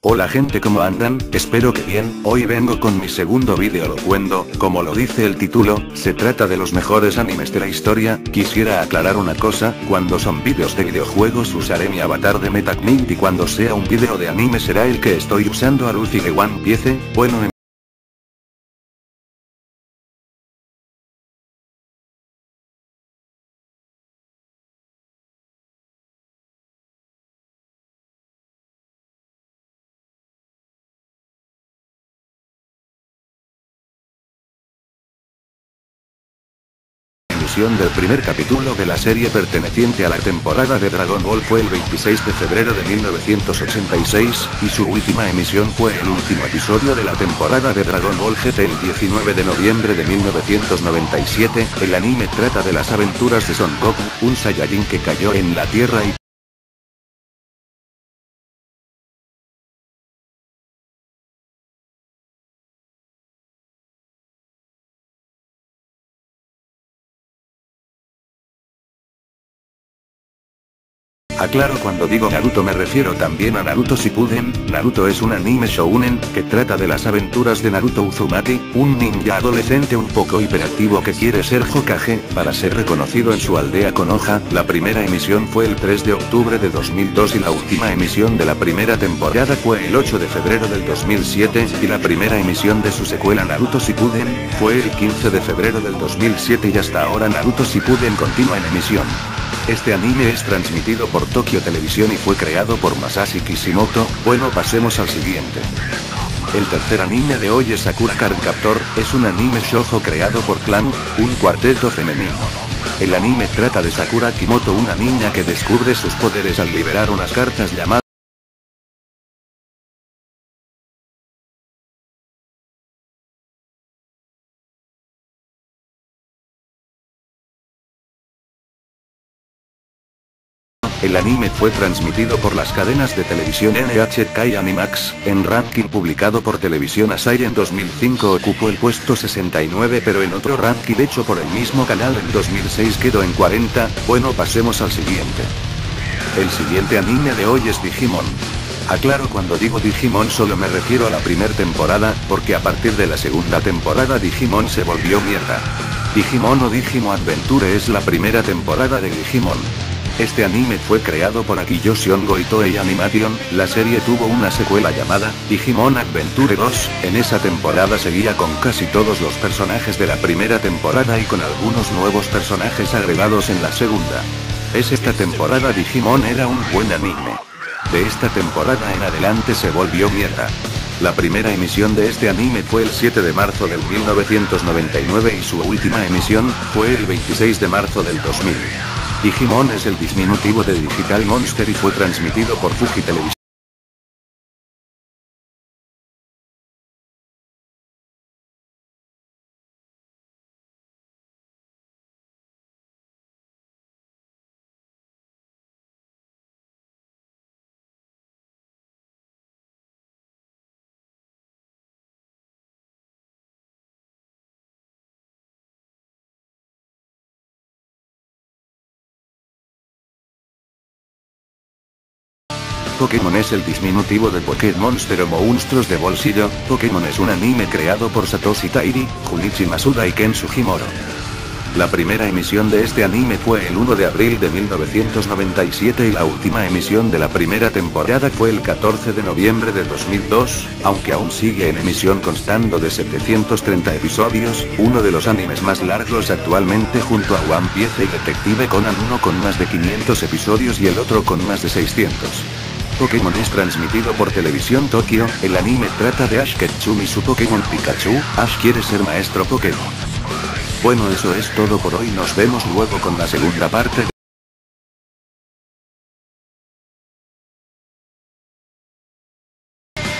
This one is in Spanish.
Hola gente, ¿cómo andan? Espero que bien. Hoy vengo con mi segundo vídeo locuendo. Como lo dice el título, se trata de los mejores animes de la historia. Quisiera aclarar una cosa: cuando son vídeos de videojuegos usaré mi avatar de Metacnint, y cuando sea un vídeo de anime será el que estoy usando a Luffy de One Piece. Bueno, emisión del primer capítulo de la serie perteneciente a la temporada de Dragon Ball fue el 26 de febrero de 1986, y su última emisión fue el último episodio de la temporada de Dragon Ball GT el 19 de noviembre de 1997. El anime trata de las aventuras de Son Goku, un Saiyajin que cayó en la Tierra y aclaro, cuando digo Naruto me refiero también a Naruto Shippuden. Naruto es un anime shounen, que trata de las aventuras de Naruto Uzumaki, un ninja adolescente un poco hiperactivo que quiere ser Hokage, para ser reconocido en su aldea Konoha. La primera emisión fue el 3 de octubre de 2002 y la última emisión de la primera temporada fue el 8 de febrero del 2007, y la primera emisión de su secuela Naruto Shippuden, fue el 15 de febrero del 2007, y hasta ahora Naruto Shippuden continúa en emisión. Este anime es transmitido por Tokyo Televisión y fue creado por Masashi Kishimoto. Bueno, pasemos al siguiente. El tercer anime de hoy es Sakura Card Captor. Es un anime shoujo creado por Clan, un cuarteto femenino. El anime trata de Sakura Kimoto, una niña que descubre sus poderes al liberar unas cartas llamadas El anime fue transmitido por las cadenas de televisión NHK y Animax. En ranking publicado por Televisión Asahi en 2005 ocupó el puesto 69, pero en otro ranking hecho por el mismo canal en 2006 quedó en 40. Bueno, pasemos al siguiente. El siguiente anime de hoy es Digimon. Aclaro, cuando digo Digimon solo me refiero a la primera temporada, porque a partir de la segunda temporada Digimon se volvió mierda. Digimon o Digimon Adventure es la primera temporada de Digimon. Este anime fue creado por Akiyoshi Hongo y Toei Animation. La serie tuvo una secuela llamada Digimon Adventure 2, en esa temporada seguía con casi todos los personajes de la primera temporada y con algunos nuevos personajes agregados en la segunda. Esta temporada Digimon era un buen anime. De esta temporada en adelante se volvió mierda. La primera emisión de este anime fue el 7 de marzo del 1999 y su última emisión fue el 26 de marzo del 2000. Digimon es el diminutivo de Digital Monster y fue transmitido por Fuji Televisión. Pokémon es el diminutivo de Pokémon Monster o monstruos de bolsillo. Pokémon es un anime creado por Satoshi Tairi, Junichi Masuda y Ken Sugimoro. La primera emisión de este anime fue el 1 de abril de 1997 y la última emisión de la primera temporada fue el 14 de noviembre de 2002, aunque aún sigue en emisión constando de 730 episodios, uno de los animes más largos actualmente junto a One Piece y Detective Conan, uno con más de 500 episodios y el otro con más de 600. Pokémon es transmitido por Televisión Tokio. El anime trata de Ash Ketchum y su Pokémon Pikachu. Ash quiere ser maestro Pokémon. Bueno, eso es todo por hoy, nos vemos luego con la segunda parte.